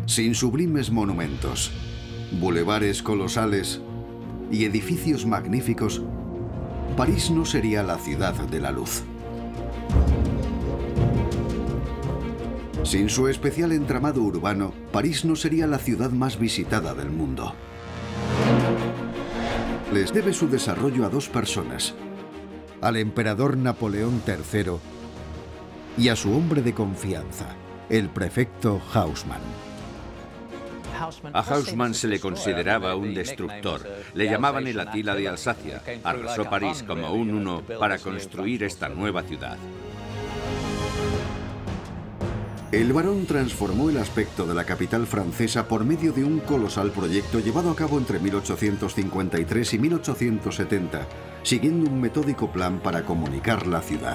Sin sublimes monumentos, bulevares colosales y edificios magníficos, París no sería la ciudad de la luz. Sin su especial entramado urbano, París no sería la ciudad más visitada del mundo. Les debe su desarrollo a dos personas: al emperador Napoleón III y a su hombre de confianza, el prefecto Haussmann. A Haussmann se le consideraba un destructor. Le llamaban el Atila de Alsacia. Arrasó París como un uno para construir esta nueva ciudad. El barón transformó el aspecto de la capital francesa por medio de un colosal proyecto llevado a cabo entre 1853 y 1870, siguiendo un metódico plan para comunicar la ciudad.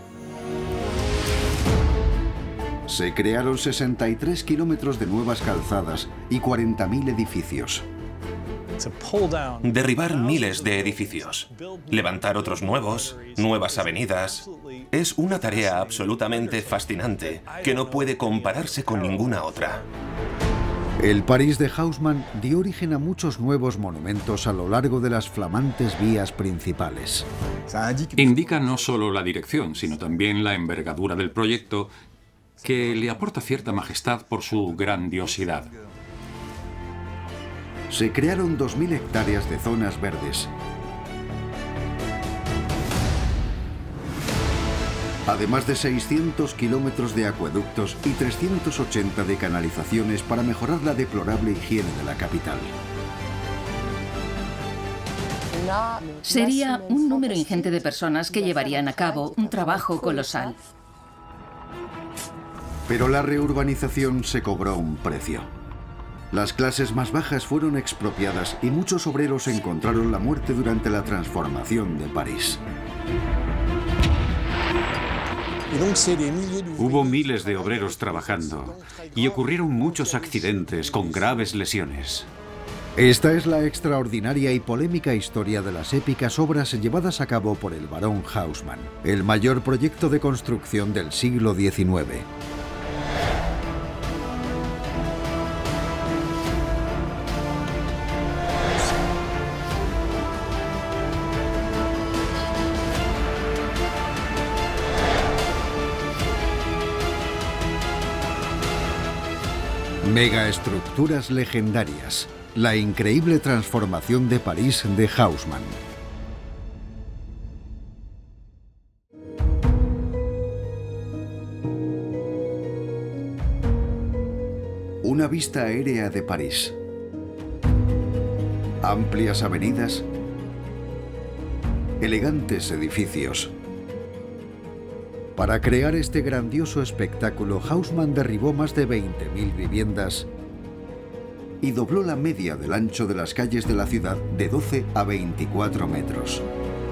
Se crearon 63 kilómetros de nuevas calzadas y 40.000 edificios. Derribar miles de edificios, levantar otros nuevos, nuevas avenidas. Es una tarea absolutamente fascinante que no puede compararse con ninguna otra. El París de Haussmann dio origen a muchos nuevos monumentos a lo largo de las flamantes vías principales. Indica no solo la dirección, sino también la envergadura del proyecto, que le aporta cierta majestad por su grandiosidad. Se crearon 2.000 hectáreas de zonas verdes. Además de 600 kilómetros de acueductos y 380 de canalizaciones para mejorar la deplorable higiene de la capital. Sería un número ingente de personas que llevarían a cabo un trabajo colosal. Pero la reurbanización se cobró un precio. Las clases más bajas fueron expropiadas y muchos obreros encontraron la muerte durante la transformación de París. Hubo miles de obreros trabajando y ocurrieron muchos accidentes con graves lesiones. Esta es la extraordinaria y polémica historia de las épicas obras llevadas a cabo por el barón Haussmann, el mayor proyecto de construcción del siglo XIX. Megaestructuras legendarias. La increíble transformación de París de Haussmann. Una vista aérea de París. Amplias avenidas. Elegantes edificios. Para crear este grandioso espectáculo, Haussmann derribó más de 20.000 viviendas y dobló la media del ancho de las calles de la ciudad de 12 a 24 metros.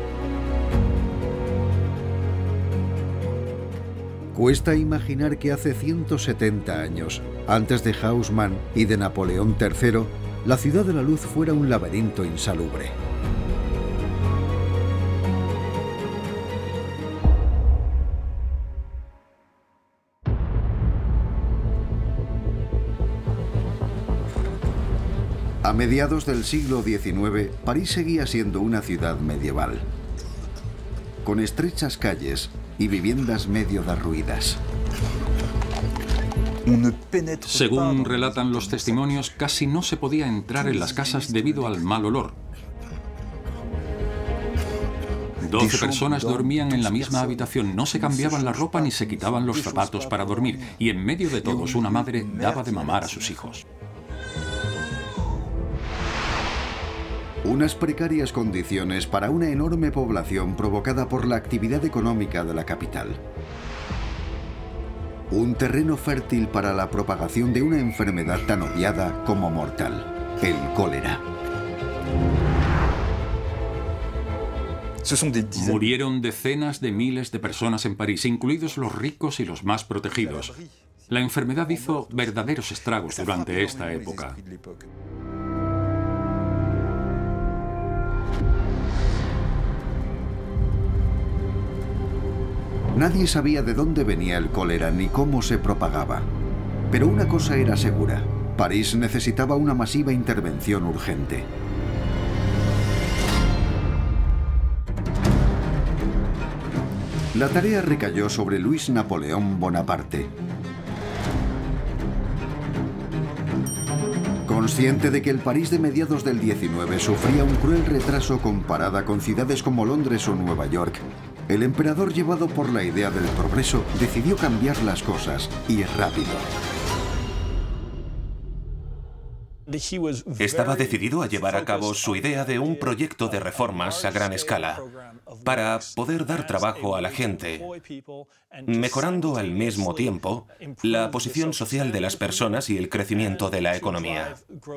Cuesta imaginar que hace 170 años, antes de Haussmann y de Napoleón III, la ciudad de la luz fuera un laberinto insalubre. A mediados del siglo XIX, París seguía siendo una ciudad medieval, con estrechas calles y viviendas medio derruidas. Según relatan los testimonios, casi no se podía entrar en las casas debido al mal olor. 12 personas dormían en la misma habitación, no se cambiaban la ropa ni se quitaban los zapatos para dormir, y en medio de todos una madre daba de mamar a sus hijos. Unas precarias condiciones para una enorme población provocada por la actividad económica de la capital. Un terreno fértil para la propagación de una enfermedad tan odiada como mortal, el cólera. Murieron decenas de miles de personas en París, incluidos los ricos y los más protegidos. La enfermedad hizo verdaderos estragos durante esta época. Nadie sabía de dónde venía el cólera ni cómo se propagaba. Pero una cosa era segura: París necesitaba una masiva intervención urgente. La tarea recayó sobre Luis Napoleón Bonaparte. Consciente de que el París de mediados del 19 sufría un cruel retraso comparada con ciudades como Londres o Nueva York, el emperador, llevado por la idea del progreso, decidió cambiar las cosas, y rápido. Estaba decidido a llevar a cabo su idea de un proyecto de reformas a gran escala para poder dar trabajo a la gente, mejorando al mismo tiempo la posición social de las personas y el crecimiento de la economía.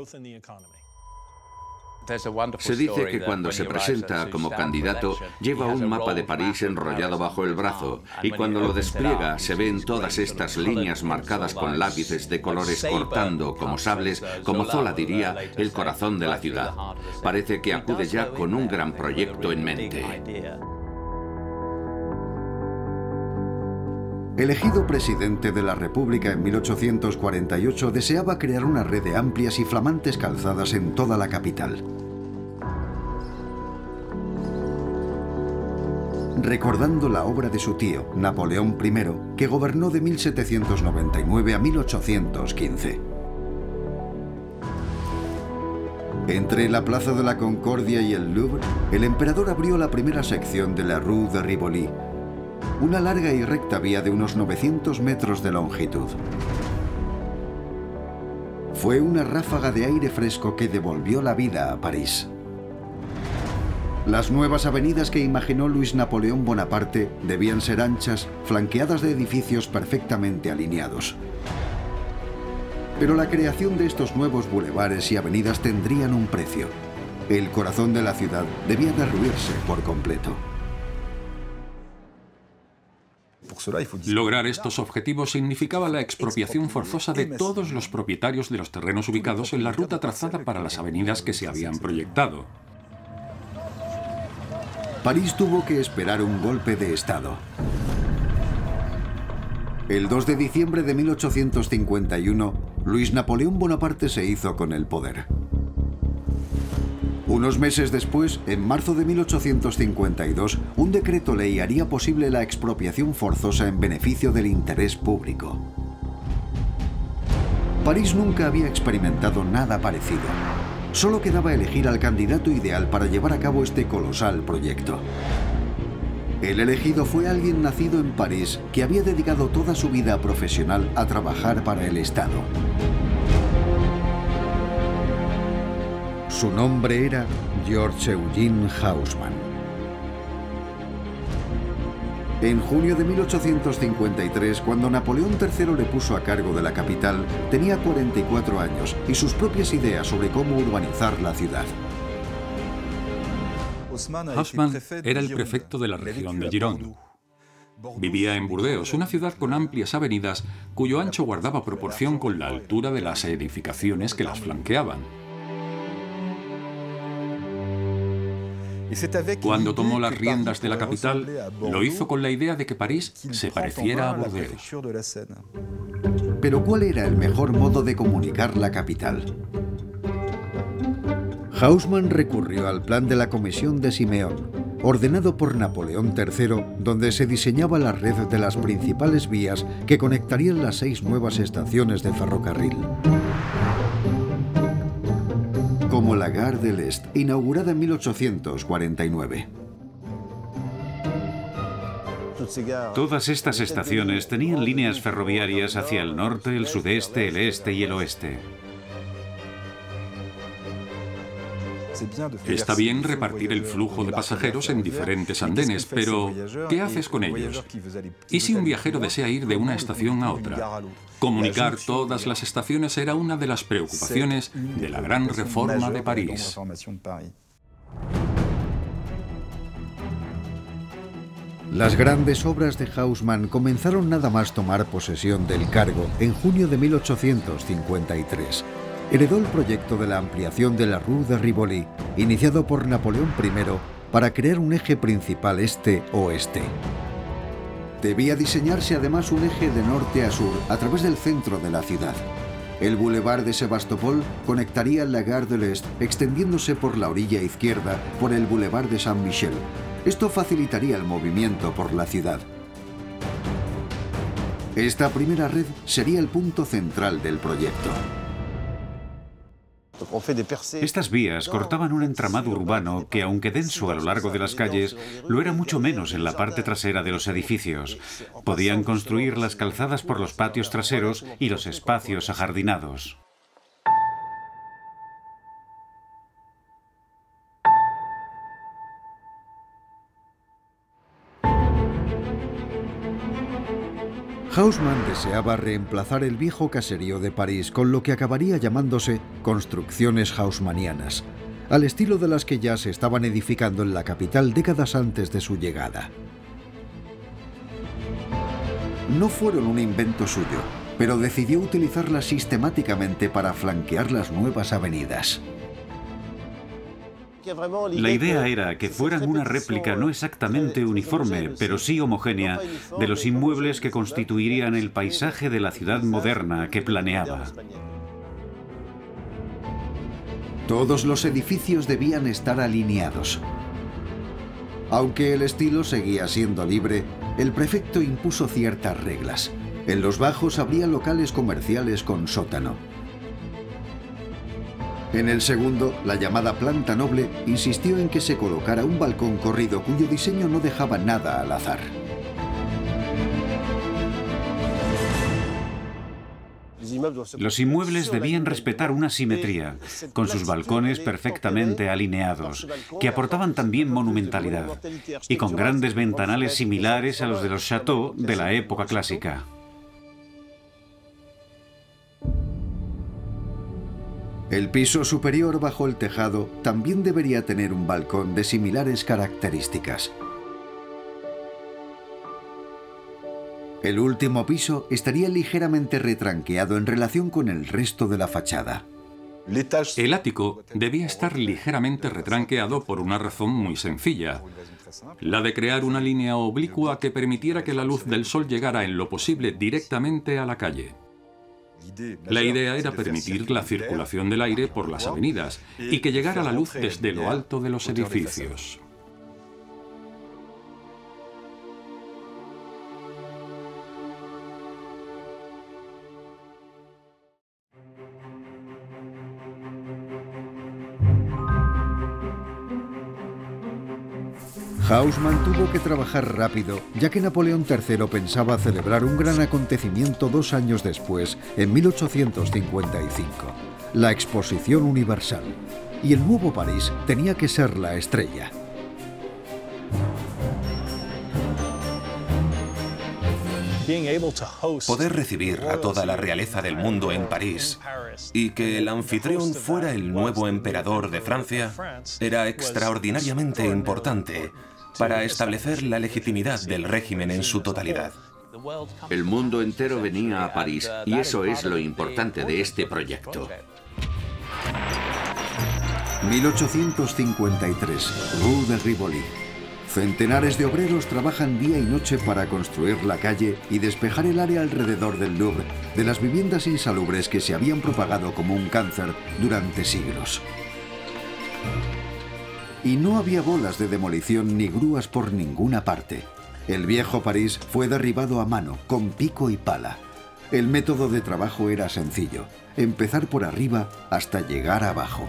Se dice que cuando se presenta como candidato lleva un mapa de París enrollado bajo el brazo y cuando lo despliega se ven todas estas líneas marcadas con lápices de colores cortando como sables, como Zola diría, el corazón de la ciudad. Parece que acude ya con un gran proyecto en mente. Elegido presidente de la República en 1848, deseaba crear una red de amplias y flamantes calzadas en toda la capital. Recordando la obra de su tío, Napoleón I, que gobernó de 1799 a 1815. Entre la Plaza de la Concordia y el Louvre, el emperador abrió la primera sección de la Rue de Rivoli, una larga y recta vía de unos 900 metros de longitud. Fue una ráfaga de aire fresco que devolvió la vida a París. Las nuevas avenidas que imaginó Luis Napoleón Bonaparte debían ser anchas, flanqueadas de edificios perfectamente alineados. Pero la creación de estos nuevos bulevares y avenidas tendrían un precio. El corazón de la ciudad debía derruirse por completo. Lograr estos objetivos significaba la expropiación forzosa de todos los propietarios de los terrenos ubicados en la ruta trazada para las avenidas que se habían proyectado. París tuvo que esperar un golpe de Estado. El 2 de diciembre de 1851, Luis Napoleón Bonaparte se hizo con el poder. Unos meses después, en marzo de 1852, un decreto ley haría posible la expropiación forzosa en beneficio del interés público. París nunca había experimentado nada parecido. Solo quedaba elegir al candidato ideal para llevar a cabo este colosal proyecto. El elegido fue alguien nacido en París que había dedicado toda su vida profesional a trabajar para el Estado. Su nombre era George Eugene Haussmann. En junio de 1853, cuando Napoleón III le puso a cargo de la capital, tenía 44 años y sus propias ideas sobre cómo urbanizar la ciudad. Haussmann era el prefecto de la región de Gironde. Vivía en Burdeos, una ciudad con amplias avenidas cuyo ancho guardaba proporción con la altura de las edificaciones que las flanqueaban. Cuando tomó las riendas de la capital, lo hizo con la idea de que París se pareciera a Burdeos. Pero ¿cuál era el mejor modo de comunicar la capital? Haussmann recurrió al plan de la Comisión de Simeón, ordenado por Napoleón III, donde se diseñaba la red de las principales vías que conectarían las 6 nuevas estaciones de ferrocarril. Como la Gare de l'Est, inaugurada en 1849. Todas estas estaciones tenían líneas ferroviarias hacia el norte, el sudeste, el este y el oeste. Está bien repartir el flujo de pasajeros en diferentes andenes, pero ¿qué haces con ellos? ¿Y si un viajero desea ir de una estación a otra? Comunicar todas las estaciones era una de las preocupaciones de la gran reforma de París. Las grandes obras de Haussmann comenzaron nada más tomar posesión del cargo en junio de 1853. Heredó el proyecto de la ampliación de la Rue de Rivoli, iniciado por Napoleón I, para crear un eje principal este-oeste. Debía diseñarse además un eje de norte a sur a través del centro de la ciudad. El Boulevard de Sebastopol conectaría la Gare de l'Est, extendiéndose por la orilla izquierda por el Boulevard de Saint-Michel. Esto facilitaría el movimiento por la ciudad. Esta primera red sería el punto central del proyecto. Estas vías cortaban un entramado urbano que, aunque denso a lo largo de las calles, lo era mucho menos en la parte trasera de los edificios. Podían construir las calzadas por los patios traseros y los espacios ajardinados. Haussmann deseaba reemplazar el viejo caserío de París con lo que acabaría llamándose construcciones haussmannianas, al estilo de las que ya se estaban edificando en la capital décadas antes de su llegada. No fueron un invento suyo, pero decidió utilizarlas sistemáticamente para flanquear las nuevas avenidas. La idea era que fueran una réplica no exactamente uniforme, pero sí homogénea, de los inmuebles que constituirían el paisaje de la ciudad moderna que planeaba. Todos los edificios debían estar alineados. Aunque el estilo seguía siendo libre, el prefecto impuso ciertas reglas. En los bajos habría locales comerciales con sótano. En el segundo, la llamada planta noble, insistió en que se colocara un balcón corrido cuyo diseño no dejaba nada al azar. Los inmuebles debían respetar una simetría, con sus balcones perfectamente alineados, que aportaban también monumentalidad, y con grandes ventanales similares a los de los châteaux de la época clásica. El piso superior bajo el tejado también debería tener un balcón de similares características. El último piso estaría ligeramente retranqueado en relación con el resto de la fachada. El ático debía estar ligeramente retranqueado por una razón muy sencilla, la de crear una línea oblicua que permitiera que la luz del sol llegara en lo posible directamente a la calle. La idea era permitir la circulación del aire por las avenidas y que llegara la luz desde lo alto de los edificios. Haussmann tuvo que trabajar rápido, ya que Napoleón III pensaba celebrar un gran acontecimiento 2 años después, en 1855, la Exposición Universal, y el nuevo París tenía que ser la estrella. Poder recibir a toda la realeza del mundo en París y que el anfitrión fuera el nuevo emperador de Francia era extraordinariamente importante para establecer la legitimidad del régimen en su totalidad. El mundo entero venía a París y eso es lo importante de este proyecto. 1853, Rue de Rivoli. Centenares de obreros trabajan día y noche para construir la calle y despejar el área alrededor del Louvre de las viviendas insalubres que se habían propagado como un cáncer durante siglos. Y no había bolas de demolición ni grúas por ninguna parte. El viejo París fue derribado a mano, con pico y pala. El método de trabajo era sencillo: empezar por arriba hasta llegar abajo.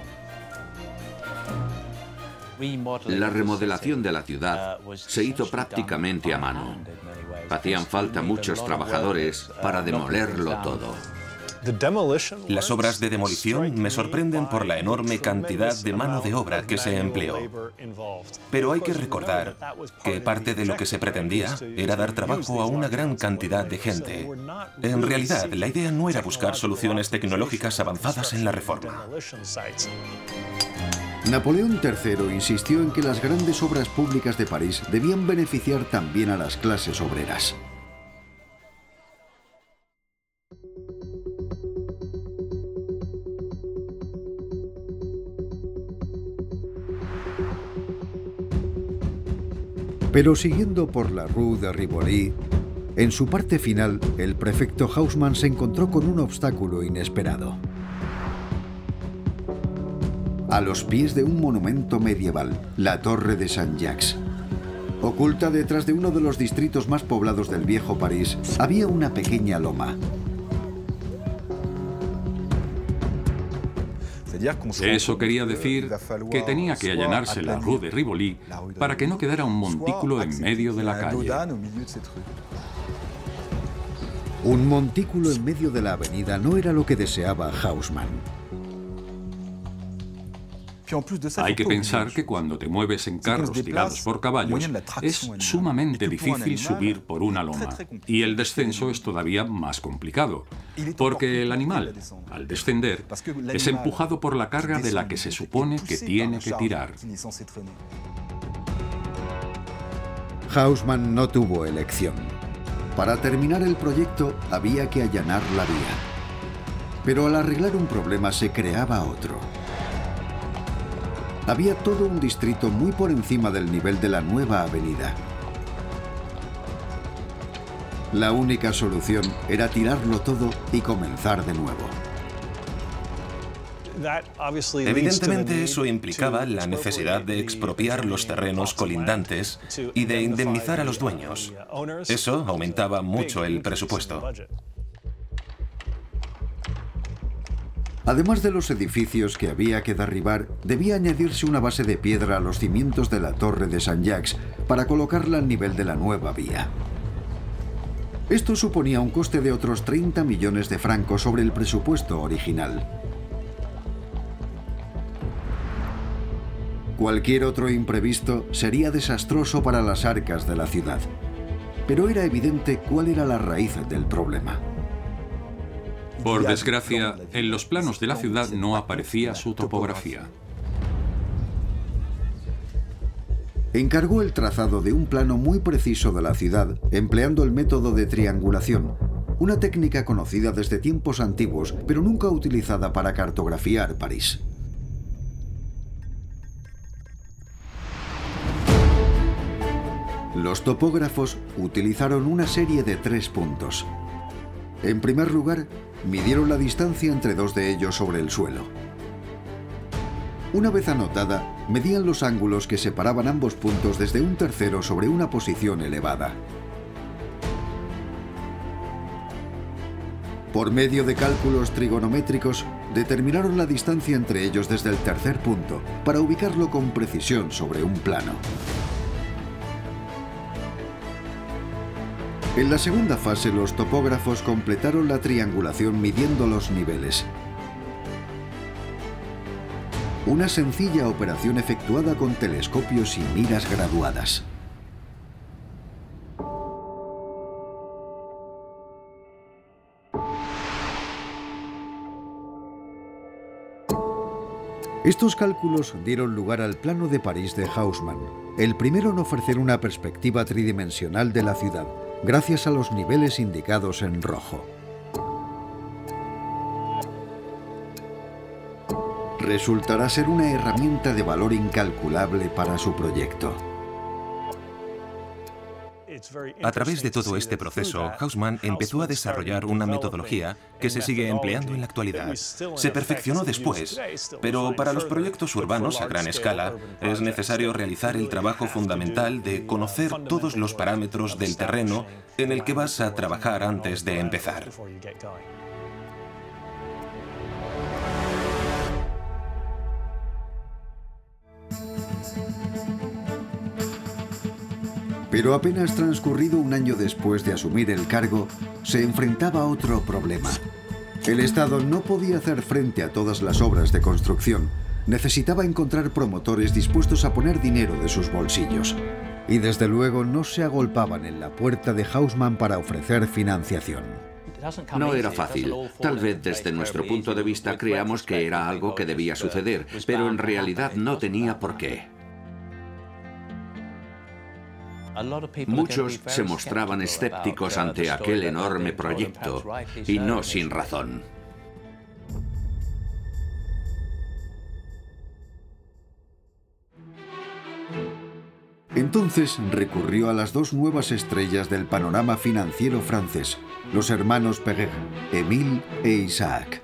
La remodelación de la ciudad se hizo prácticamente a mano. Hacían falta muchos trabajadores para demolerlo todo. Las obras de demolición me sorprenden por la enorme cantidad de mano de obra que se empleó. Pero hay que recordar que parte de lo que se pretendía era dar trabajo a una gran cantidad de gente. En realidad, la idea no era buscar soluciones tecnológicas avanzadas en la reforma. Napoleón III insistió en que las grandes obras públicas de París debían beneficiar también a las clases obreras. Pero siguiendo por la Rue de Rivoli, En su parte final, el prefecto Haussmann se encontró con un obstáculo inesperado. A los pies de un monumento medieval, la Torre de Saint-Jacques. Oculta detrás de uno de los distritos más poblados del viejo París, había una pequeña loma. Eso quería decir que tenía que allanarse la Rue de Rivoli para que no quedara un montículo en medio de la calle. Un montículo en medio de la avenida no era lo que deseaba Haussmann. Hay que pensar que cuando te mueves en carros tirados por caballos, es sumamente difícil subir por una loma. Y el descenso es todavía más complicado, porque el animal, al descender, es empujado por la carga de la que se supone que tiene que tirar. Haussmann no tuvo elección. Para terminar el proyecto había que allanar la vía. Pero al arreglar un problema se creaba otro. Había todo un distrito muy por encima del nivel de la nueva avenida. La única solución era tirarlo todo y comenzar de nuevo. Evidentemente, eso implicaba la necesidad de expropiar los terrenos colindantes y de indemnizar a los dueños. Eso aumentaba mucho el presupuesto. Además de los edificios que había que derribar, debía añadirse una base de piedra a los cimientos de la Torre de Saint-Jacques para colocarla al nivel de la nueva vía. Esto suponía un coste de otros 30 millones de francos sobre el presupuesto original. Cualquier otro imprevisto sería desastroso para las arcas de la ciudad. Pero era evidente cuál era la raíz del problema. Por desgracia, en los planos de la ciudad no aparecía su topografía. Encargó el trazado de un plano muy preciso de la ciudad, empleando el método de triangulación, una técnica conocida desde tiempos antiguos, pero nunca utilizada para cartografiar París. Los topógrafos utilizaron una serie de 3 puntos. En primer lugar, midieron la distancia entre 2 de ellos sobre el suelo. Una vez anotada, medían los ángulos que separaban ambos puntos desde un tercero sobre una posición elevada. Por medio de cálculos trigonométricos, determinaron la distancia entre ellos desde el tercer punto, para ubicarlo con precisión sobre un plano. En la segunda fase, los topógrafos completaron la triangulación midiendo los niveles. Una sencilla operación efectuada con telescopios y miras graduadas. Estos cálculos dieron lugar al plano de París de Haussmann, el primero en ofrecer una perspectiva tridimensional de la ciudad, gracias a los niveles indicados en rojo. Resultará ser una herramienta de valor incalculable para su proyecto. A través de todo este proceso, Haussmann empezó a desarrollar una metodología que se sigue empleando en la actualidad. Se perfeccionó después, pero para los proyectos urbanos a gran escala es necesario realizar el trabajo fundamental de conocer todos los parámetros del terreno en el que vas a trabajar antes de empezar. Pero apenas transcurrido un año después de asumir el cargo, se enfrentaba a otro problema. El Estado no podía hacer frente a todas las obras de construcción. Necesitaba encontrar promotores dispuestos a poner dinero de sus bolsillos. Y desde luego no se agolpaban en la puerta de Haussmann para ofrecer financiación. No era fácil. Tal vez desde nuestro punto de vista creamos que era algo que debía suceder, pero en realidad no tenía por qué. Muchos se mostraban escépticos ante aquel enorme proyecto, y no sin razón. Entonces recurrió a las dos nuevas estrellas del panorama financiero francés, los hermanos Perret, Émile e Isaac.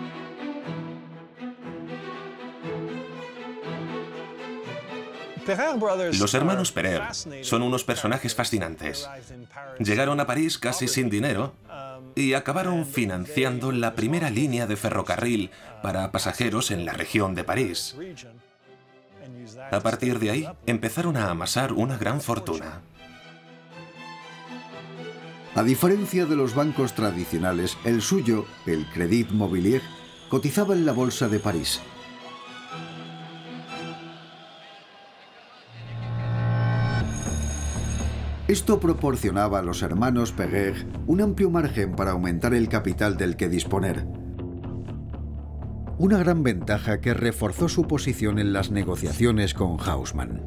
Los hermanos Perret son unos personajes fascinantes. Llegaron a París casi sin dinero y acabaron financiando la primera línea de ferrocarril para pasajeros en la región de París. A partir de ahí, empezaron a amasar una gran fortuna. A diferencia de los bancos tradicionales, el suyo, el Crédit Mobilier, cotizaba en la Bolsa de París. Esto proporcionaba a los hermanos Perret un amplio margen para aumentar el capital del que disponer. Una gran ventaja que reforzó su posición en las negociaciones con Haussmann.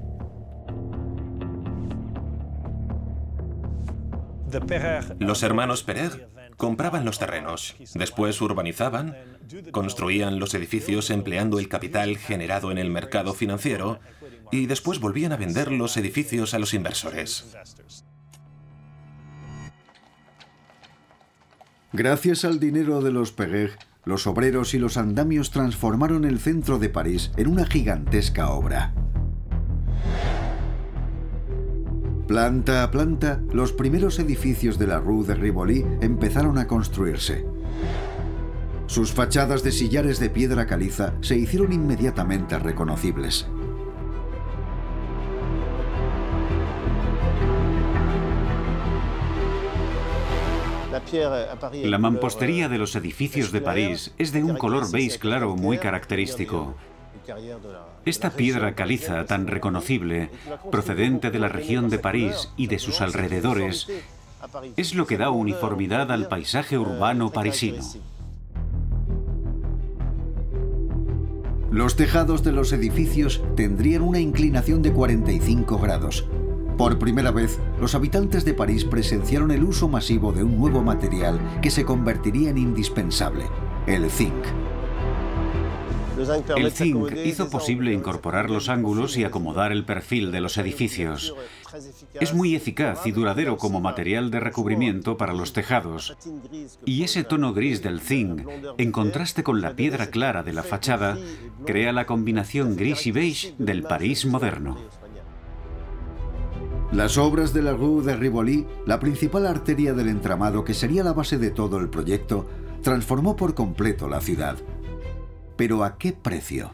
Los hermanos Perret compraban los terrenos, después urbanizaban, construían los edificios empleando el capital generado en el mercado financiero y después volvían a vender los edificios a los inversores. Gracias al dinero de los Perret, los obreros y los andamios transformaron el centro de París en una gigantesca obra. Planta a planta, los primeros edificios de la Rue de Rivoli empezaron a construirse. Sus fachadas de sillares de piedra caliza se hicieron inmediatamente reconocibles. La mampostería de los edificios de París es de un color beige claro muy característico. Esta piedra caliza tan reconocible, procedente de la región de París y de sus alrededores, es lo que da uniformidad al paisaje urbano parisino. Los tejados de los edificios tendrían una inclinación de 45 grados. Por primera vez, los habitantes de París presenciaron el uso masivo de un nuevo material que se convertiría en indispensable, el zinc. El zinc hizo posible incorporar los ángulos y acomodar el perfil de los edificios. Es muy eficaz y duradero como material de recubrimiento para los tejados. Y ese tono gris del zinc, en contraste con la piedra clara de la fachada, crea la combinación gris y beige del París moderno. Las obras de la Rue de Rivoli, la principal arteria del entramado que sería la base de todo el proyecto, transformó por completo la ciudad. ¿Pero a qué precio?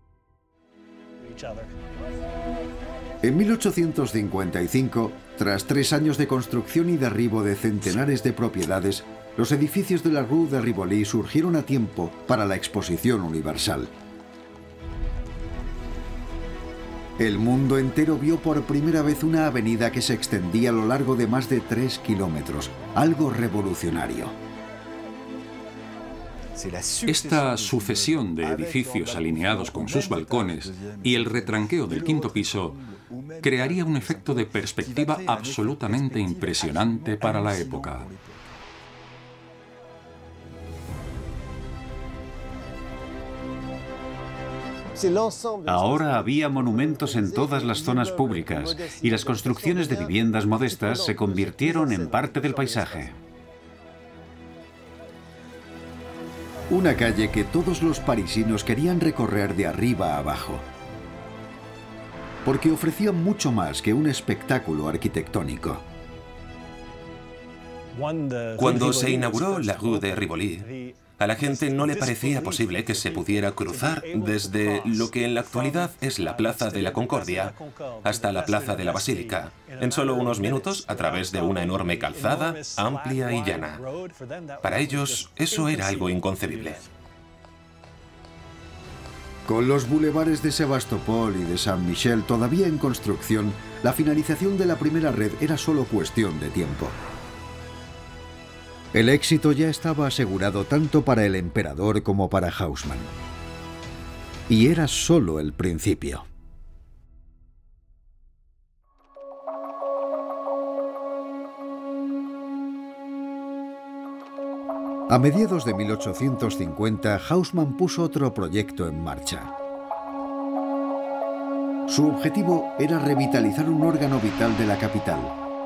En 1855, tras 3 años de construcción y derribo de centenares de propiedades, los edificios de la Rue de Rivoli surgieron a tiempo para la Exposición Universal. El mundo entero vio por primera vez una avenida que se extendía a lo largo de más de 3 kilómetros, algo revolucionario. Esta sucesión de edificios alineados con sus balcones y el retranqueo del quinto piso crearía un efecto de perspectiva absolutamente impresionante para la época. Ahora había monumentos en todas las zonas públicas y las construcciones de viviendas modestas se convirtieron en parte del paisaje. Una calle que todos los parisinos querían recorrer de arriba a abajo, porque ofrecía mucho más que un espectáculo arquitectónico. Cuando se inauguró la Rue de Rivoli, a la gente no le parecía posible que se pudiera cruzar desde lo que en la actualidad es la Plaza de la Concordia hasta la Plaza de la Basílica, en solo unos minutos a través de una enorme calzada amplia y llana. Para ellos, eso era algo inconcebible. Con los bulevares de Sebastopol y de Saint-Michel todavía en construcción, la finalización de la primera red era solo cuestión de tiempo. El éxito ya estaba asegurado tanto para el emperador como para Haussmann. Y era solo el principio. A mediados de 1850, Haussmann puso otro proyecto en marcha. Su objetivo era revitalizar un órgano vital de la capital.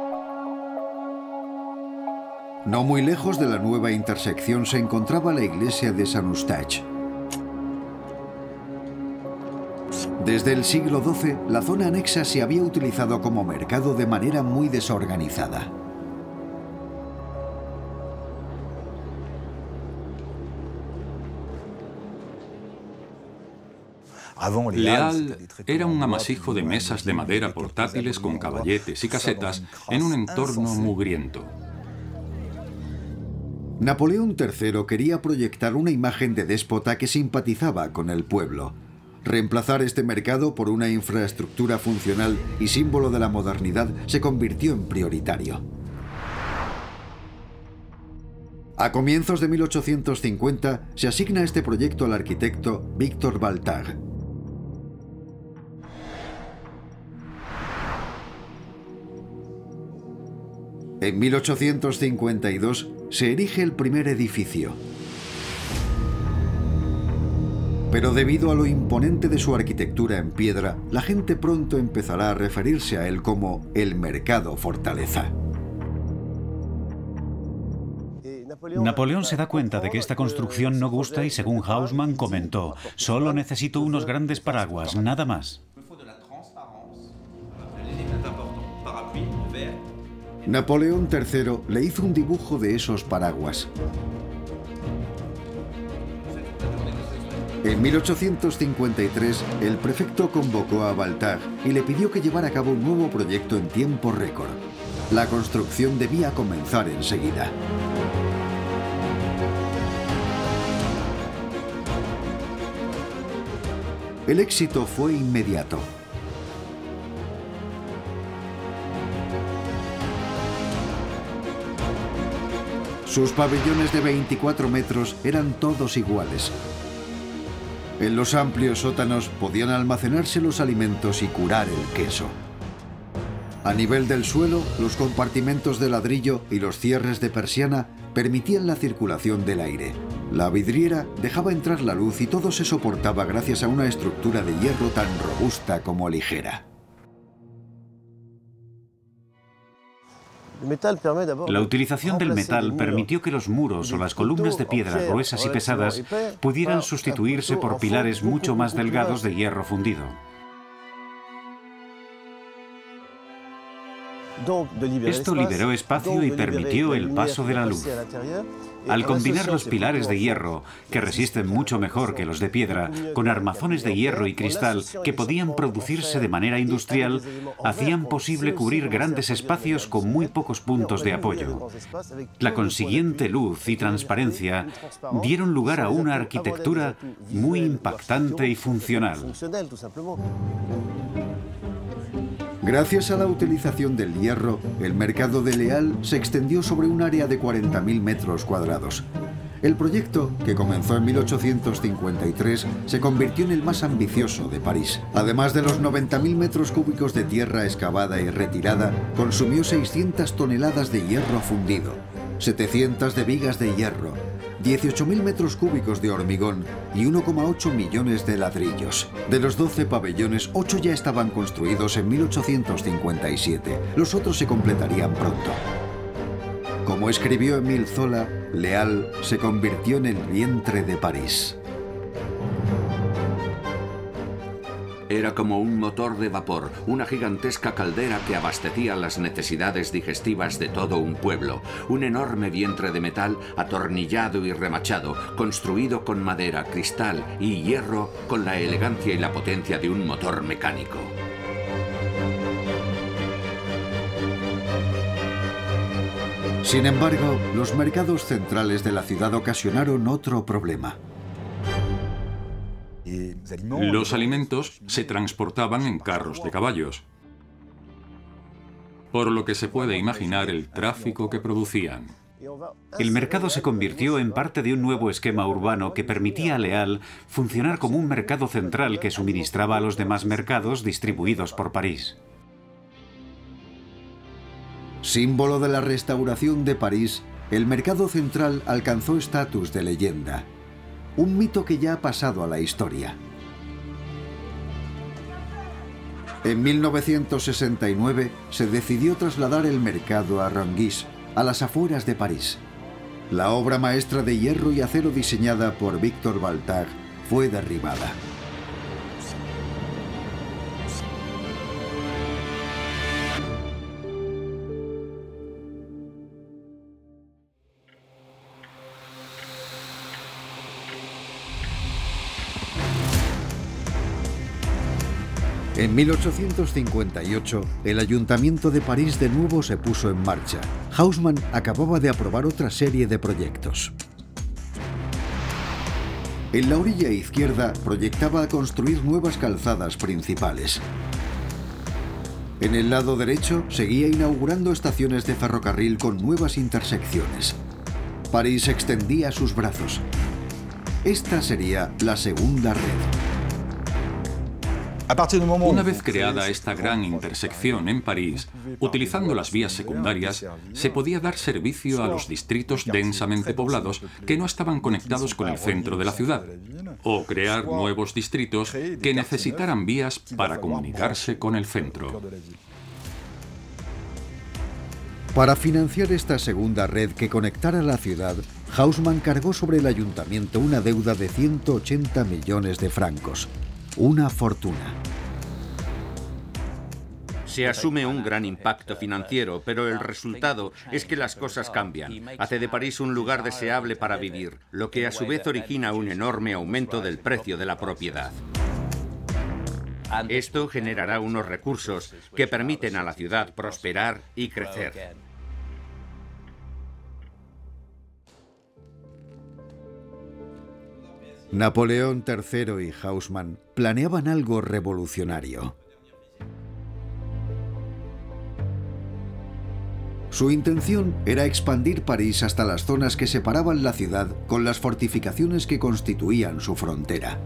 No muy lejos de la nueva intersección se encontraba la iglesia de Sant Eustache. Desde el siglo XII, la zona anexa se había utilizado como mercado de manera muy desorganizada. Leal era un amasijo de mesas de madera portátiles con caballetes y casetas en un entorno mugriento. Napoleón III quería proyectar una imagen de déspota que simpatizaba con el pueblo. Reemplazar este mercado por una infraestructura funcional y símbolo de la modernidad se convirtió en prioritario. A comienzos de 1850 se asigna este proyecto al arquitecto Victor Baltag. En 1852 se erige el primer edificio. Pero debido a lo imponente de su arquitectura en piedra, la gente pronto empezará a referirse a él como el Mercado Fortaleza. Napoleón se da cuenta de que esta construcción no gusta y, según Haussmann comentó, solo necesito unos grandes paraguas, nada más. Napoleón III le hizo un dibujo de esos paraguas. En 1853, el prefecto convocó a Baltag y le pidió que llevara a cabo un nuevo proyecto en tiempo récord. La construcción debía comenzar enseguida. El éxito fue inmediato. Sus pabellones de 24 metros eran todos iguales. En los amplios sótanos podían almacenarse los alimentos y curar el queso. A nivel del suelo, los compartimentos de ladrillo y los cierres de persiana permitían la circulación del aire. La vidriera dejaba entrar la luz y todo se soportaba gracias a una estructura de hierro tan robusta como ligera. La utilización del metal permitió que los muros o las columnas de piedra gruesas y pesadas pudieran sustituirse por pilares mucho más delgados de hierro fundido. Esto liberó espacio y permitió el paso de la luz. Al combinar los pilares de hierro, que resisten mucho mejor que los de piedra, con armazones de hierro y cristal que podían producirse de manera industrial, hacían posible cubrir grandes espacios con muy pocos puntos de apoyo. La consiguiente luz y transparencia dieron lugar a una arquitectura muy impactante y funcional. Gracias a la utilización del hierro, el mercado de Leal se extendió sobre un área de 40.000 metros cuadrados. El proyecto, que comenzó en 1853, se convirtió en el más ambicioso de París. Además de los 90.000 metros cúbicos de tierra excavada y retirada, consumió 600 toneladas de hierro fundido, 700 de vigas de hierro, 18.000 metros cúbicos de hormigón y 1,8 millones de ladrillos. De los 12 pabellones, 8 ya estaban construidos en 1857. Los otros se completarían pronto. Como escribió Émile Zola, Leal se convirtió en el vientre de París. Era como un motor de vapor, una gigantesca caldera que abastecía las necesidades digestivas de todo un pueblo. Un enorme vientre de metal atornillado y remachado, construido con madera, cristal y hierro, con la elegancia y la potencia de un motor mecánico. Sin embargo, los mercados centrales de la ciudad ocasionaron otro problema. Los alimentos se transportaban en carros de caballos, por lo que se puede imaginar el tráfico que producían. El mercado se convirtió en parte de un nuevo esquema urbano que permitía a Leal funcionar como un mercado central que suministraba a los demás mercados distribuidos por París. Símbolo de la restauración de París, el mercado central alcanzó estatus de leyenda. Un mito que ya ha pasado a la historia. En 1969 se decidió trasladar el mercado a Rungis, a las afueras de París. La obra maestra de hierro y acero diseñada por Victor Baltag fue derribada. En 1858, el Ayuntamiento de París de nuevo se puso en marcha. Haussmann acababa de aprobar otra serie de proyectos. En la orilla izquierda proyectaba construir nuevas calzadas principales. En el lado derecho seguía inaugurando estaciones de ferrocarril con nuevas intersecciones. París extendía sus brazos. Esta sería la segunda red. Una vez creada esta gran intersección en París, utilizando las vías secundarias, se podía dar servicio a los distritos densamente poblados que no estaban conectados con el centro de la ciudad, o crear nuevos distritos que necesitaran vías para comunicarse con el centro. Para financiar esta segunda red que conectara la ciudad, Haussmann cargó sobre el ayuntamiento una deuda de 180 millones de francos. Una fortuna. Se asume un gran impacto financiero, pero el resultado es que las cosas cambian. Hace de París un lugar deseable para vivir, lo que a su vez origina un enorme aumento del precio de la propiedad. Esto generará unos recursos que permiten a la ciudad prosperar y crecer. Napoleón III y Haussmann planeaban algo revolucionario. Su intención era expandir París hasta las zonas que separaban la ciudad con las fortificaciones que constituían su frontera.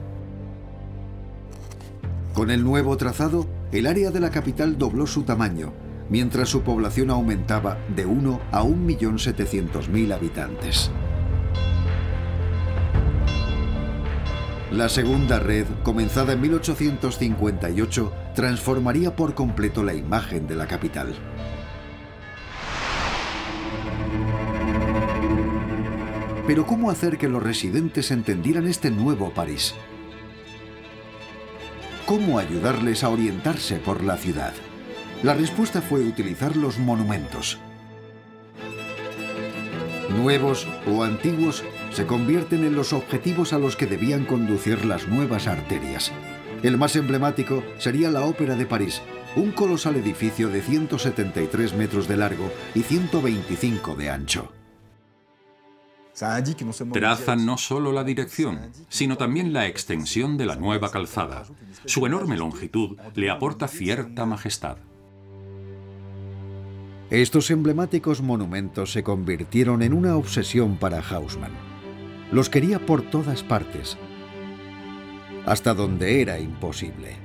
Con el nuevo trazado, el área de la capital dobló su tamaño, mientras su población aumentaba de 1 a 1.700.000 habitantes. La segunda red, comenzada en 1858, transformaría por completo la imagen de la capital. Pero ¿cómo hacer que los residentes entendieran este nuevo París? ¿Cómo ayudarles a orientarse por la ciudad? La respuesta fue utilizar los monumentos. Nuevos o antiguos se convierten en los objetivos a los que debían conducir las nuevas arterias. El más emblemático sería la Ópera de París, un colosal edificio de 173 metros de largo y 125 de ancho. Traza no solo la dirección, sino también la extensión de la nueva calzada. Su enorme longitud le aporta cierta majestad. Estos emblemáticos monumentos se convirtieron en una obsesión para Haussmann. Los quería por todas partes, hasta donde era imposible.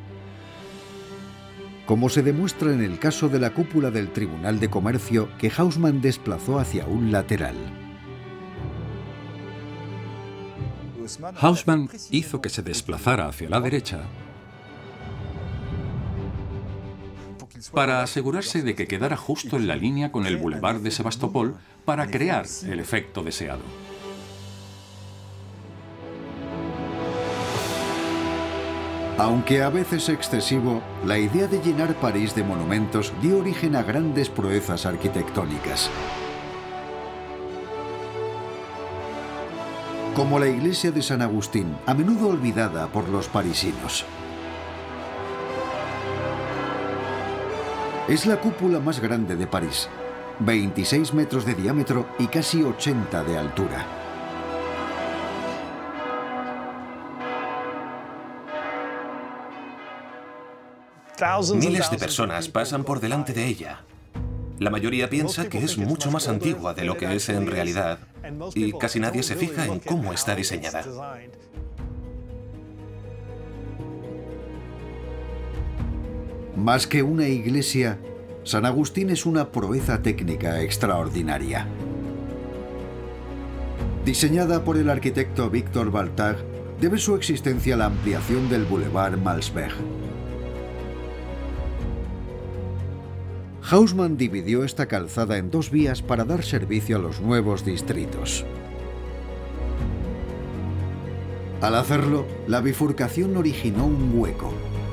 Como se demuestra en el caso de la cúpula del Tribunal de Comercio que Haussmann desplazó hacia un lateral. Haussmann hizo que se desplazara hacia la derecha para asegurarse de que quedara justo en la línea con el Boulevard de Sebastopol para crear el efecto deseado. Aunque a veces excesivo, la idea de llenar París de monumentos dio origen a grandes proezas arquitectónicas. Como la iglesia de San Agustín, a menudo olvidada por los parisinos. Es la cúpula más grande de París, 26 metros de diámetro y casi 80 de altura. Miles de personas pasan por delante de ella. La mayoría piensa que es mucho más antigua de lo que es en realidad, y casi nadie se fija en cómo está diseñada. Más que una iglesia, San Agustín es una proeza técnica extraordinaria. Diseñada por el arquitecto Victor Baltag, debe su existencia a la ampliación del Boulevard Malesherbes. Haussmann dividió esta calzada en 2 vías para dar servicio a los nuevos distritos. Al hacerlo, la bifurcación originó un hueco.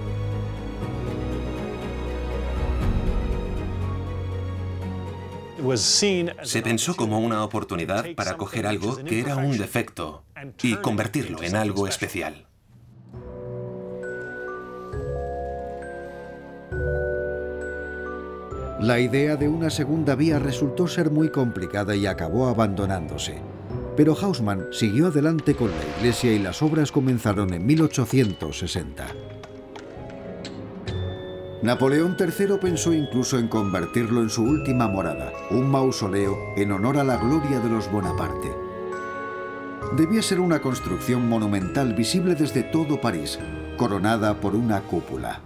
Se pensó como una oportunidad para coger algo que era un defecto y convertirlo en algo especial. La idea de una segunda vía resultó ser muy complicada y acabó abandonándose. Pero Haussmann siguió adelante con la iglesia y las obras comenzaron en 1860. Napoleón III pensó incluso en convertirlo en su última morada, un mausoleo en honor a la gloria de los Bonaparte. Debía ser una construcción monumental visible desde todo París, coronada por una cúpula.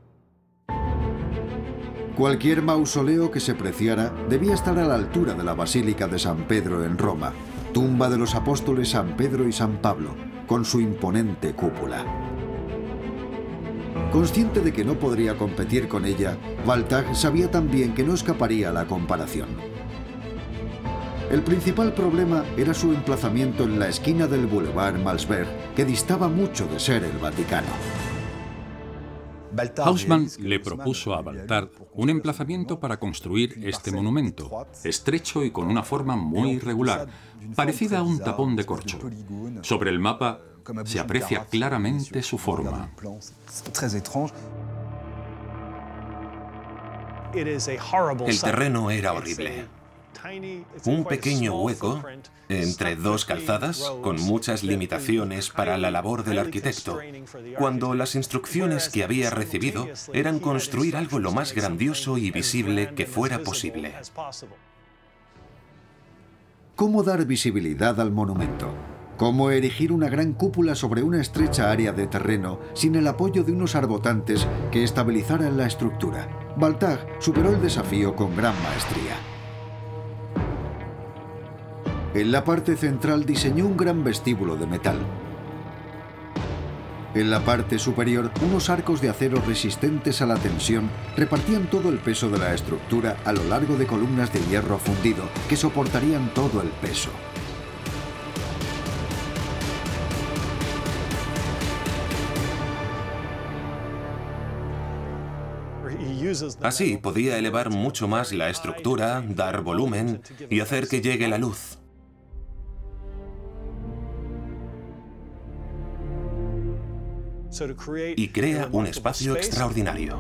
Cualquier mausoleo que se preciara debía estar a la altura de la Basílica de San Pedro en Roma, tumba de los apóstoles San Pedro y San Pablo, con su imponente cúpula. Consciente de que no podría competir con ella, Waltag sabía también que no escaparía a la comparación. El principal problema era su emplazamiento en la esquina del Boulevard Malesherbes, que distaba mucho de ser el Vaticano. Haussmann le propuso a Baltard un emplazamiento para construir este monumento, estrecho y con una forma muy irregular, parecida a un tapón de corcho. Sobre el mapa se aprecia claramente su forma. El terreno era horrible. Un pequeño hueco entre 2 calzadas, con muchas limitaciones para la labor del arquitecto, cuando las instrucciones que había recibido eran construir algo lo más grandioso y visible que fuera posible. ¿Cómo dar visibilidad al monumento? ¿Cómo erigir una gran cúpula sobre una estrecha área de terreno sin el apoyo de unos arbotantes que estabilizaran la estructura? Baltag superó el desafío con gran maestría. En la parte central diseñó un gran vestíbulo de metal. En la parte superior, unos arcos de acero resistentes a la tensión repartían todo el peso de la estructura a lo largo de columnas de hierro fundido que soportarían todo el peso. Así podía elevar mucho más la estructura, dar volumen y hacer que llegue la luz. Y crea un espacio extraordinario.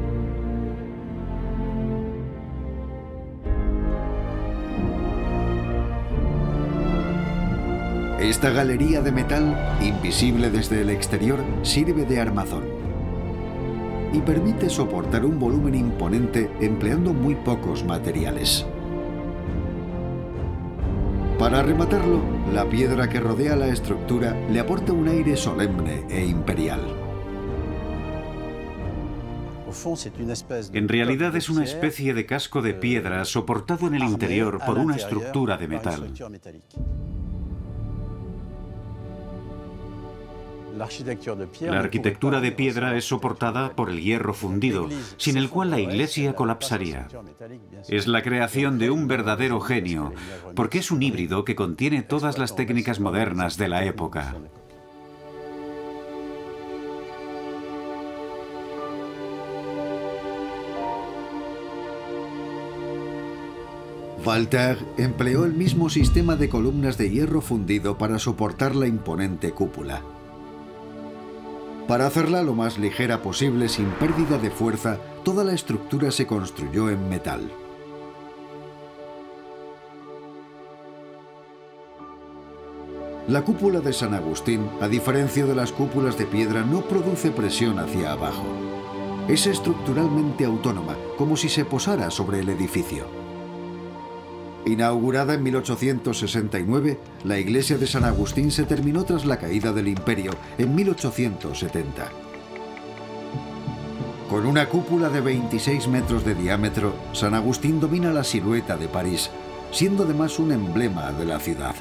Esta galería de metal, invisible desde el exterior, sirve de armazón y permite soportar un volumen imponente empleando muy pocos materiales. Para rematarlo, la piedra que rodea la estructura le aporta un aire solemne e imperial. En realidad es una especie de casco de piedra soportado en el interior por una estructura de metal. La arquitectura de piedra es soportada por el hierro fundido, sin el cual la iglesia colapsaría. Es la creación de un verdadero genio, porque es un híbrido que contiene todas las técnicas modernas de la época. Waltag empleó el mismo sistema de columnas de hierro fundido para soportar la imponente cúpula. Para hacerla lo más ligera posible sin pérdida de fuerza, toda la estructura se construyó en metal. La cúpula de San Agustín, a diferencia de las cúpulas de piedra, no produce presión hacia abajo. Es estructuralmente autónoma, como si se posara sobre el edificio. Inaugurada en 1869, la iglesia de San Agustín se terminó tras la caída del Imperio en 1870. Con una cúpula de 26 metros de diámetro, San Agustín domina la silueta de París, siendo además un emblema de la ciudad.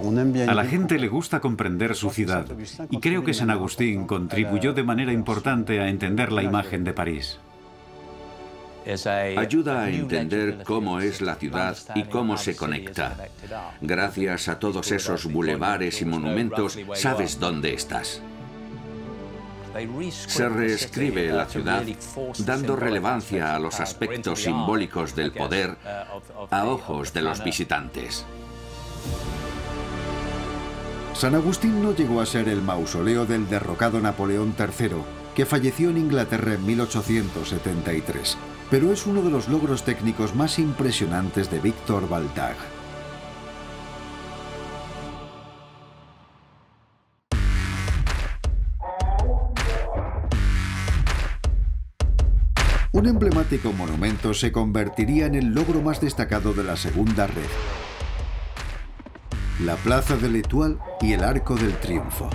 A la gente le gusta comprender su ciudad y creo que San Agustín contribuyó de manera importante a entender la imagen de París. Ayuda a entender cómo es la ciudad y cómo se conecta. Gracias a todos esos bulevares y monumentos, sabes dónde estás. Se reescribe la ciudad dando relevancia a los aspectos simbólicos del poder a ojos de los visitantes. San Agustín no llegó a ser el mausoleo del derrocado Napoleón III, que falleció en Inglaterra en 1873, pero es uno de los logros técnicos más impresionantes de Víctor Baltag. Un emblemático monumento se convertiría en el logro más destacado de la Segunda Red: la Plaza de l'Étoile y el Arco del Triunfo.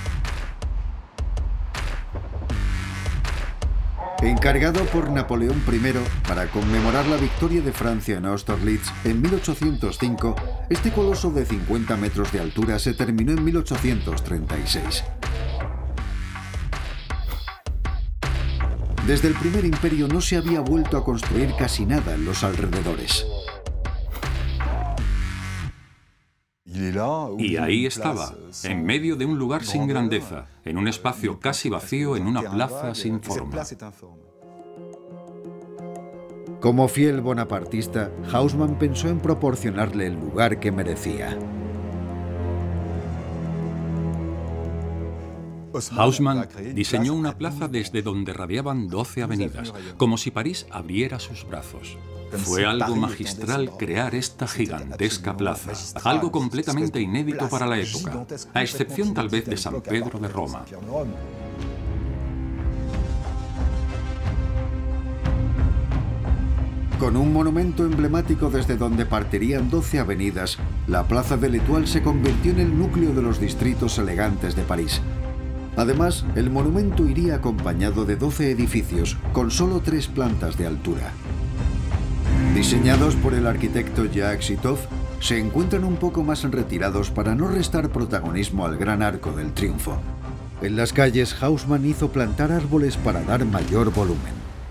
Encargado por Napoleón I para conmemorar la victoria de Francia en Austerlitz en 1805, este coloso de 50 metros de altura se terminó en 1836. Desde el Primer Imperio no se había vuelto a construir casi nada en los alrededores. Y ahí estaba, en medio de un lugar sin grandeza, en un espacio casi vacío, en una plaza sin forma. Como fiel bonapartista, Haussmann pensó en proporcionarle el lugar que merecía. Haussmann diseñó una plaza desde donde radiaban 12 avenidas, como si París abriera sus brazos. Fue algo magistral crear esta gigantesca plaza, algo completamente inédito para la época, a excepción tal vez de San Pedro de Roma. Con un monumento emblemático desde donde partirían 12 avenidas, la Plaza de l'Étoile se convirtió en el núcleo de los distritos elegantes de París. Además, el monumento iría acompañado de 12 edificios con solo 3 plantas de altura. Diseñados por el arquitecto Jacques Itoff, se encuentran un poco más retirados para no restar protagonismo al gran Arco del Triunfo. En las calles, Haussmann hizo plantar árboles para dar mayor volumen.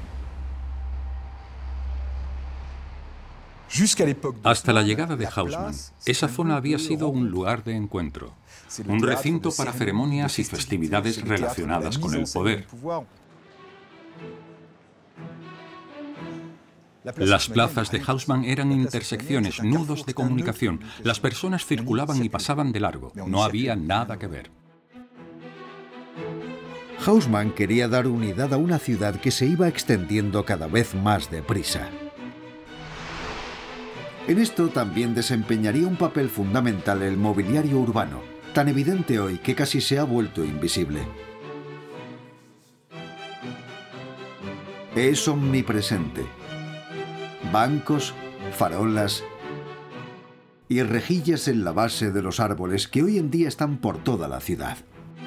Hasta la llegada de Haussmann, esa zona había sido un lugar de encuentro, un recinto para ceremonias y festividades relacionadas con el poder. Las plazas de Haussmann eran intersecciones, nudos de comunicación. Las personas circulaban y pasaban de largo. No había nada que ver. Haussmann quería dar unidad a una ciudad que se iba extendiendo cada vez más deprisa. En esto también desempeñaría un papel fundamental el mobiliario urbano, tan evidente hoy que casi se ha vuelto invisible. Es omnipresente. Bancos, farolas y rejillas en la base de los árboles que hoy en día están por toda la ciudad.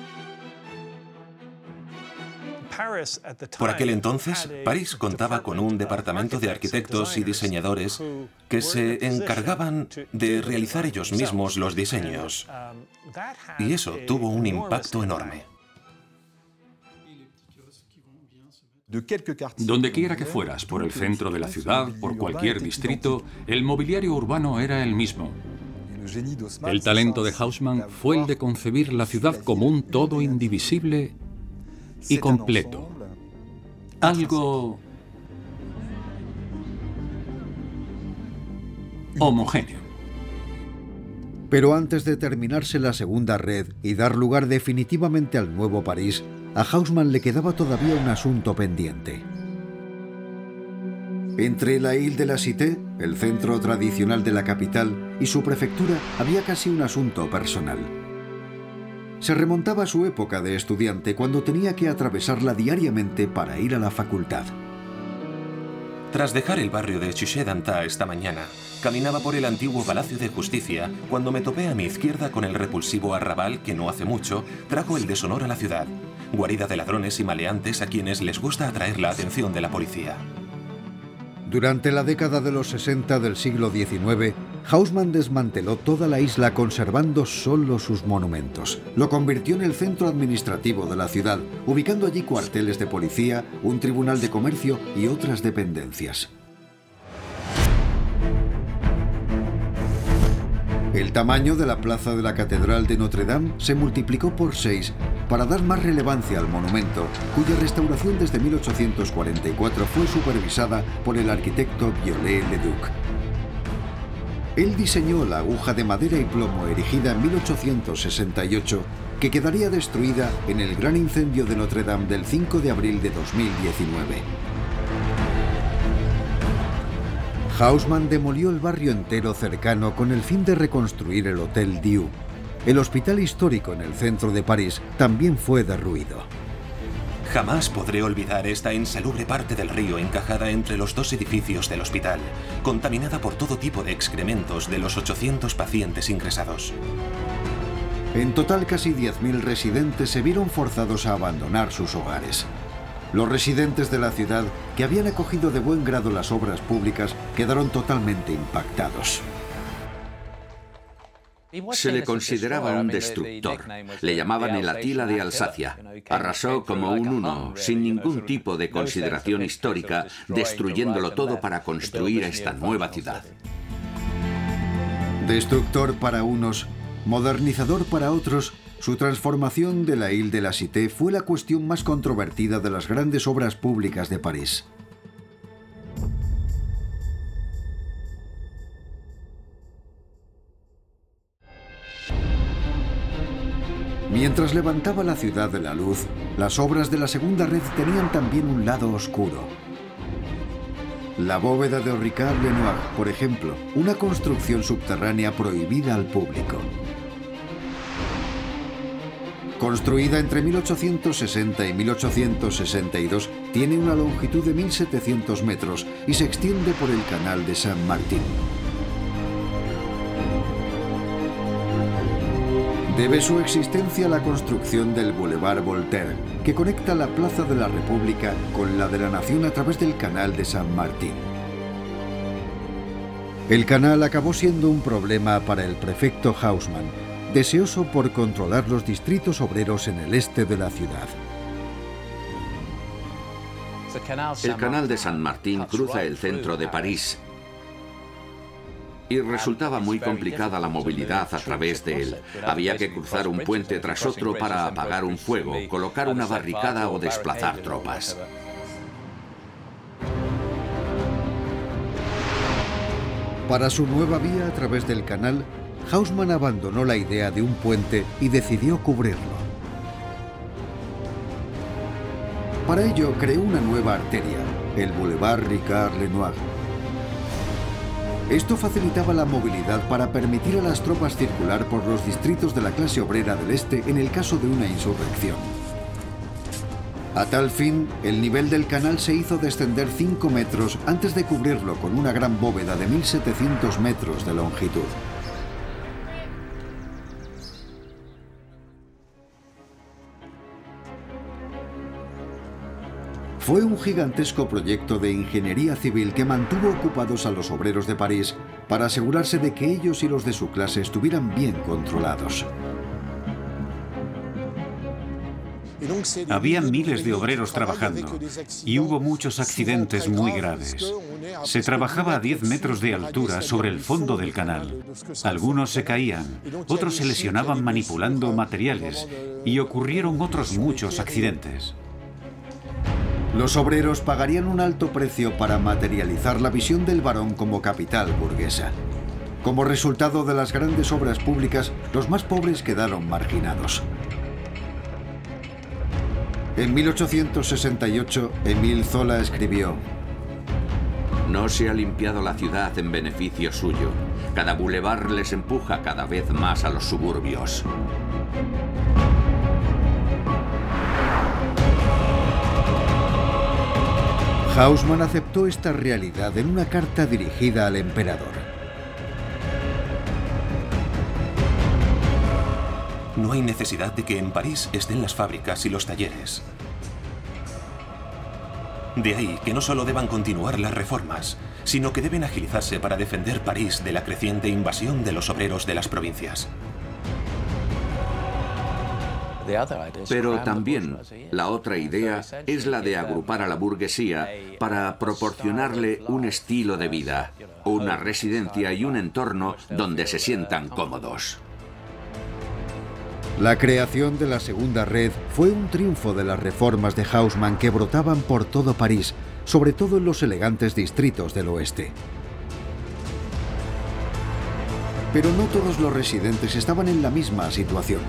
Por aquel entonces, París contaba con un departamento de arquitectos y diseñadores que se encargaban de realizar ellos mismos los diseños. Y eso tuvo un impacto enorme. Donde quiera que fueras, por el centro de la ciudad, por cualquier distrito, el mobiliario urbano era el mismo. El talento de Haussmann fue el de concebir la ciudad como un todo indivisible y completo. Algo homogéneo. Pero antes de terminarse la Segunda Red y dar lugar definitivamente al nuevo París, a Haussmann le quedaba todavía un asunto pendiente. Entre la Ile de la Cité, el centro tradicional de la capital, y su prefectura había casi un asunto personal. Se remontaba a su época de estudiante cuando tenía que atravesarla diariamente para ir a la facultad. Tras dejar el barrio de Chiché-d'Antin esta mañana, caminaba por el antiguo Palacio de Justicia cuando me topé a mi izquierda con el repulsivo arrabal que no hace mucho trajo el deshonor a la ciudad, guarida de ladrones y maleantes a quienes les gusta atraer la atención de la policía. Durante la década de los 60 del siglo XIX, Haussmann desmanteló toda la isla conservando solo sus monumentos. Lo convirtió en el centro administrativo de la ciudad, ubicando allí cuarteles de policía, un tribunal de comercio y otras dependencias. El tamaño de la plaza de la Catedral de Notre Dame se multiplicó por 6 para dar más relevancia al monumento, cuya restauración desde 1844 fue supervisada por el arquitecto Viollet-le-Duc. Él diseñó la aguja de madera y plomo erigida en 1868, que quedaría destruida en el gran incendio de Notre Dame del 5 de abril de 2019. Haussmann demolió el barrio entero cercano con el fin de reconstruir el Hotel Dieu. El hospital histórico en el centro de París también fue derruido. Jamás podré olvidar esta insalubre parte del río encajada entre los dos edificios del hospital, contaminada por todo tipo de excrementos de los 800 pacientes ingresados. En total, casi 10.000 residentes se vieron forzados a abandonar sus hogares. Los residentes de la ciudad, que habían acogido de buen grado las obras públicas, quedaron totalmente impactados. Se le consideraba un destructor. Le llamaban el Atila de Alsacia. Arrasó como un uno, sin ningún tipo de consideración histórica, destruyéndolo todo para construir esta nueva ciudad. Destructor para unos, modernizador para otros, su transformación de la Ile de la Cité fue la cuestión más controvertida de las grandes obras públicas de París. Mientras levantaba la ciudad de la luz, las obras de la segunda red tenían también un lado oscuro. La bóveda de Ricard-Lenoir, por ejemplo, una construcción subterránea prohibida al público. Construida entre 1860 y 1862, tiene una longitud de 1.700 metros y se extiende por el canal de Saint-Martin. Debe su existencia a la construcción del Boulevard Voltaire, que conecta la Plaza de la República con la de la Nación a través del canal de Saint-Martin. El canal acabó siendo un problema para el prefecto Haussmann, deseoso por controlar los distritos obreros en el este de la ciudad. El canal de Saint-Martin cruza el centro de París y resultaba muy complicada la movilidad a través de él. Había que cruzar un puente tras otro para apagar un fuego, colocar una barricada o desplazar tropas. Para su nueva vía a través del canal, Haussmann abandonó la idea de un puente y decidió cubrirlo. Para ello creó una nueva arteria, el Boulevard Ricard-Lenoir. Esto facilitaba la movilidad para permitir a las tropas circular por los distritos de la clase obrera del este en el caso de una insurrección. A tal fin, el nivel del canal se hizo descender 5 metros antes de cubrirlo con una gran bóveda de 1.700 metros de longitud. Fue un gigantesco proyecto de ingeniería civil que mantuvo ocupados a los obreros de París para asegurarse de que ellos y los de su clase estuvieran bien controlados. Había miles de obreros trabajando y hubo muchos accidentes muy graves. Se trabajaba a 10 metros de altura sobre el fondo del canal. Algunos se caían, otros se lesionaban manipulando materiales y ocurrieron otros muchos accidentes. Los obreros pagarían un alto precio para materializar la visión del barón como capital burguesa. Como resultado de las grandes obras públicas, los más pobres quedaron marginados. En 1868, Émile Zola escribió: No se ha limpiado la ciudad en beneficio suyo. Cada bulevar les empuja cada vez más a los suburbios. Haussmann aceptó esta realidad en una carta dirigida al emperador. No hay necesidad de que en París estén las fábricas y los talleres. De ahí que no solo deban continuar las reformas, sino que deben agilizarse para defender París de la creciente invasión de los obreros de las provincias. Pero también la otra idea es la de agrupar a la burguesía para proporcionarle un estilo de vida, una residencia y un entorno donde se sientan cómodos. La creación de la segunda red fue un triunfo de las reformas de Haussmann que brotaban por todo París, sobre todo en los elegantes distritos del oeste. Pero no todos los residentes estaban en la misma situación.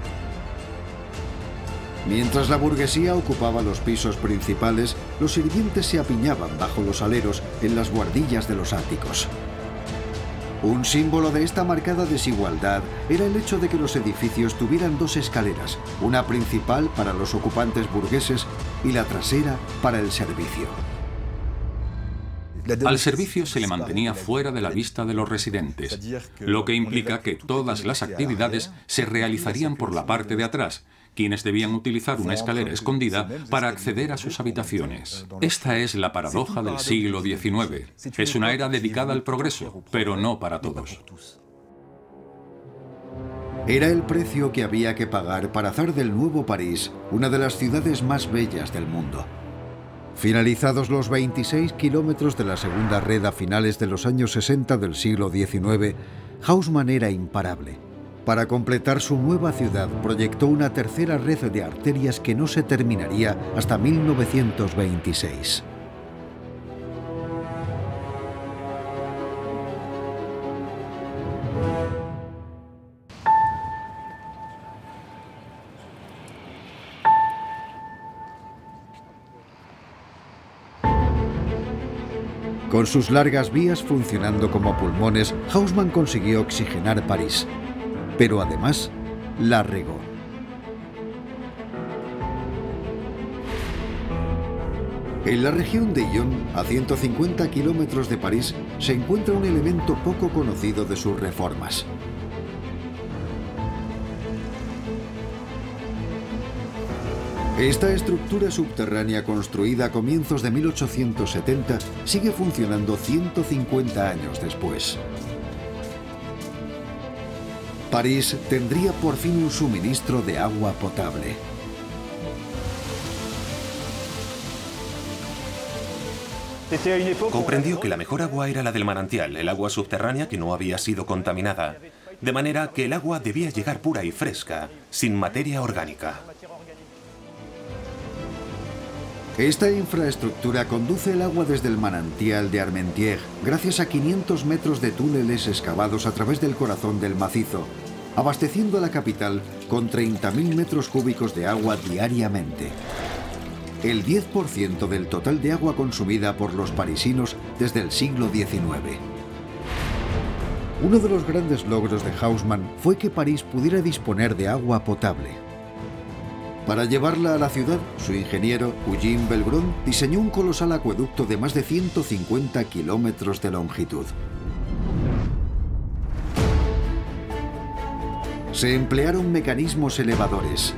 Mientras la burguesía ocupaba los pisos principales, los sirvientes se apiñaban bajo los aleros en las buhardillas de los áticos. Un símbolo de esta marcada desigualdad era el hecho de que los edificios tuvieran dos escaleras, una principal para los ocupantes burgueses y la trasera para el servicio. Al servicio se le mantenía fuera de la vista de los residentes, lo que implica que todas las actividades se realizarían por la parte de atrás, quienes debían utilizar una escalera escondida para acceder a sus habitaciones. Esta es la paradoja del siglo XIX. Es una era dedicada al progreso, pero no para todos. Era el precio que había que pagar para hacer del Nuevo París una de las ciudades más bellas del mundo. Finalizados los 26 kilómetros de la segunda red a finales de los años 60 del siglo XIX, Haussmann era imparable. Para completar su nueva ciudad, proyectó una tercera red de arterias que no se terminaría hasta 1926. Con sus largas vías funcionando como pulmones, Haussmann consiguió oxigenar París. Pero además, la regó. En la región de Yonne, a 150 kilómetros de París, se encuentra un elemento poco conocido de sus reformas. Esta estructura subterránea construida a comienzos de 1870 sigue funcionando 150 años después. París tendría por fin un suministro de agua potable. Comprendió que la mejor agua era la del manantial, el agua subterránea que no había sido contaminada, de manera que el agua debía llegar pura y fresca, sin materia orgánica. Esta infraestructura conduce el agua desde el manantial de Armentières gracias a 500 metros de túneles excavados a través del corazón del macizo, abasteciendo a la capital con 30.000 metros cúbicos de agua diariamente. El 10% del total de agua consumida por los parisinos desde el siglo XIX. Uno de los grandes logros de Haussmann fue que París pudiera disponer de agua potable. Para llevarla a la ciudad, su ingeniero, Eugène Belbron, diseñó un colosal acueducto de más de 150 kilómetros de longitud. Se emplearon mecanismos elevadores,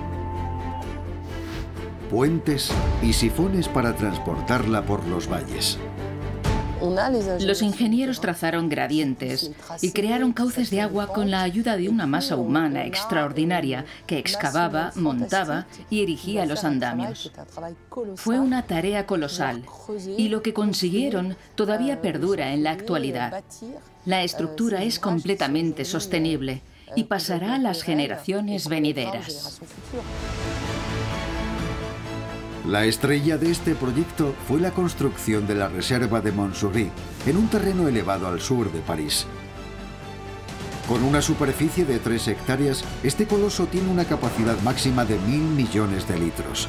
puentes y sifones para transportarla por los valles. Los ingenieros trazaron gradientes y crearon cauces de agua con la ayuda de una masa humana extraordinaria que excavaba, montaba y erigía los andamios. Fue una tarea colosal y lo que consiguieron todavía perdura en la actualidad. La estructura es completamente sostenible y pasará a las generaciones venideras. La estrella de este proyecto fue la construcción de la reserva de Montsouris, en un terreno elevado al sur de París. Con una superficie de 3 hectáreas, este coloso tiene una capacidad máxima de 1.000 millones de litros.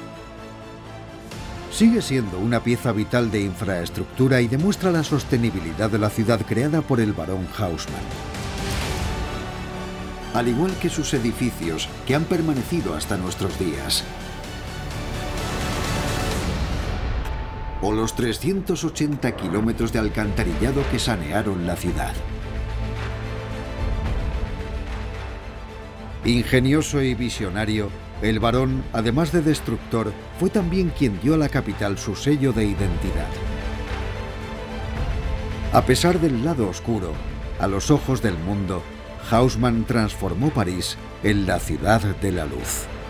Sigue siendo una pieza vital de infraestructura y demuestra la sostenibilidad de la ciudad creada por el barón Haussmann. Al igual que sus edificios, que han permanecido hasta nuestros días. O los 380 kilómetros de alcantarillado que sanearon la ciudad. Ingenioso y visionario, El barón, además de destructor, fue también quien dio a la capital su sello de identidad. A pesar del lado oscuro, a los ojos del mundo, Haussmann transformó París en la ciudad de la luz.